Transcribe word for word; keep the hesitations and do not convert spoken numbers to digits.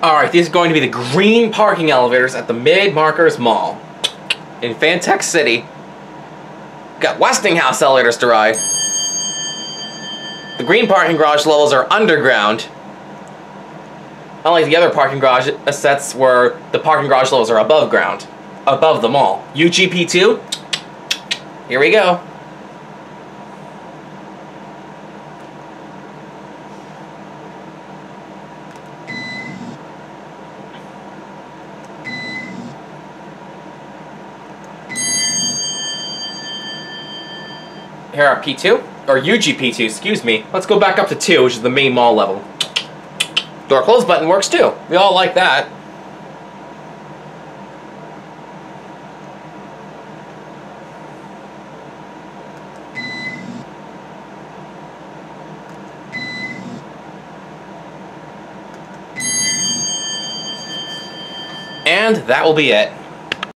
Alright, these are going to be the green parking elevators at the Mid-Markers Mall in Fantech City. Got Westinghouse elevators to ride. The green parking garage levels are underground. Unlike the other parking garage sets where the parking garage levels are above ground. Above the mall. U G P two? Here we go. Here are P two, or U G P two, excuse me. Let's go back up to two, which is the main mall level. Door close button works too. We all like that. And that will be it.